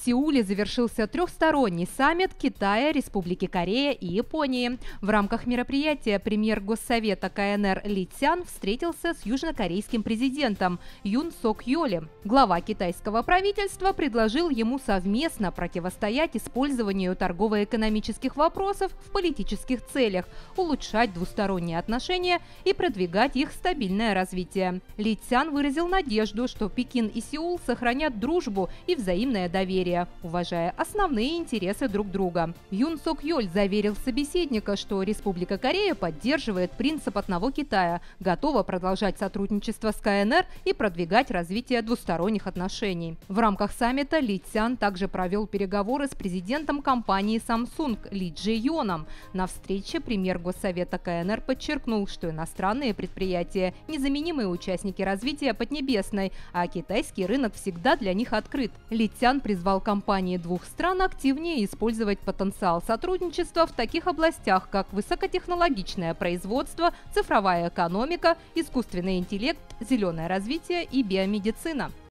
Сеуле завершился трехсторонний саммит Китая, Республики Корея и Японии. В рамках мероприятия премьер Госсовета КНР Ли Цян встретился с южнокорейским президентом Юн Сок Йолем. Глава китайского правительства предложил ему совместно противостоять использованию торгово-экономических вопросов в политических целях, улучшать двусторонние отношения и продвигать их стабильное развитие. Ли Цян выразил надежду, что Пекин и Сеул сохранят дружбу и взаимное доверие, уважая основные интересы друг друга. Юн Сок Йоль заверил собеседника, что Республика Корея поддерживает принцип одного Китая, готова продолжать сотрудничество с КНР и продвигать развитие двусторонних отношений. В рамках саммита Ли Цян также провел переговоры с президентом компании Samsung Ли Джи Йоном. На встрече премьер Госсовета КНР подчеркнул, что иностранные предприятия – незаменимые участники развития Поднебесной, а китайский рынок всегда для них открыт. Ли Цян призвал компании двух стран активнее использовать потенциал сотрудничества в таких областях, как высокотехнологичное производство, цифровая экономика, искусственный интеллект, зеленое развитие и биомедицина.